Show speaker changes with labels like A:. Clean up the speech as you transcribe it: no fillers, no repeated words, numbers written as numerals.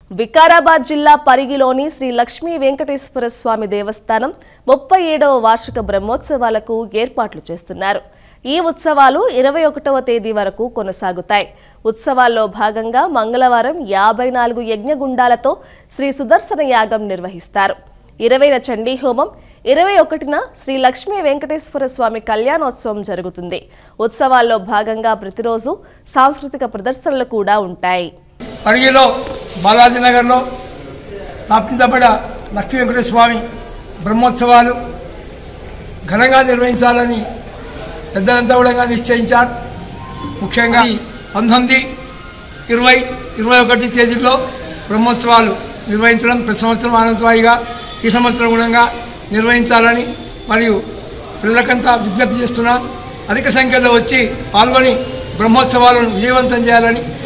A: వికారాబాద్ జిల్లా పరిగిలోని శ్రీ లక్ష్మీ వెంకటేశ్వర స్వామి దేవస్థానం 37వ వార్షిక బ్రహ్మోత్సవాలకు ఏర్పాట్లు చేస్తున్నారు. ఈ ఉత్సవాలు 21వ తేదీ వరకు కొనసాగుతాయి. ఉత్సవాల్లో భాగంగా మంగళవారం 54 యజ్ఞగుండాలతో శ్రీ సుదర్శన యాగం నిర్వహిస్తారు. 20న చండీ హోమం, 21న శ్రీ లక్ష్మీ వెంకటేశ్వర స్వామి కళ్యాణోత్సవం జరుగుతుంది. ఉత్సవాల్లో భాగంగా ప్రతిరోజు సాంస్కృతిక ప్రదర్శనలు కూడా ఉంటాయి.
B: పరిగిలో బాలాజీ నగర్లో స్థాపించబడిన లక్ష్మీ వెంకటేశ్వర స్వామి బ్రహ్మోత్సవాలు ఘనంగా నిర్వహించాలని పెద్దలంతా కూడా నిశ్చయించారు. ముఖ్యంగా 19, 20, 21 తేదీల్లో బ్రహ్మోత్సవాలు నిర్వహించడం ప్రతి సంవత్సరం ఆనందవాయిగా ఈ సంవత్సరం గుణంగా నిర్వహించాలని మరియు పిల్లలకంతా విజ్ఞప్తి చేస్తున్నాం. అధిక సంఖ్యలో వచ్చి పాల్గొని బ్రహ్మోత్సవాలను విజయవంతం చేయాలని